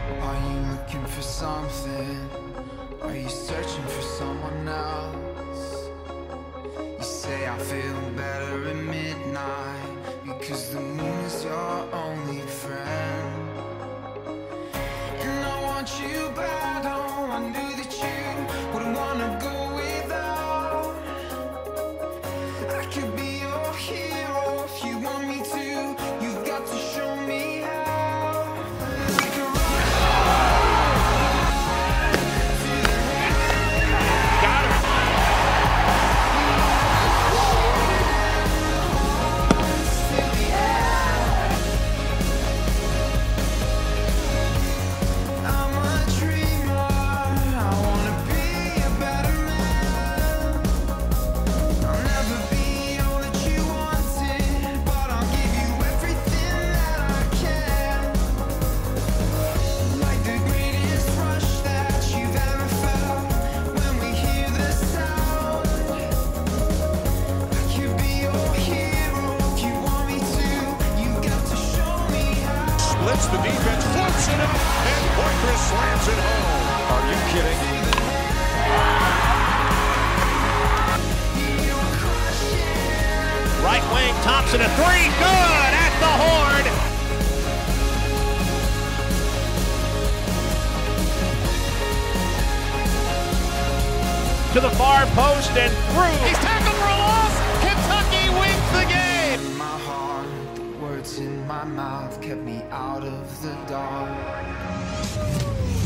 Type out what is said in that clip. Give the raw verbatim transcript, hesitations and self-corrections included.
Are you looking for something? Are you searching for someone else? You say I feel better at midnight because the moon is your only friend. And I want you back home. I knew that you wouldn't wanna go without. I could be your hero if you want me to. You've got to show me how. The defense flips it up, and Poitras slams it home. Are you kidding? Right wing, Thompson a three, good at the horn. To the far post and through. He's tackled for a loss. Kentucky wins the game. In my heart, the words in my mouth kept me out of the dark.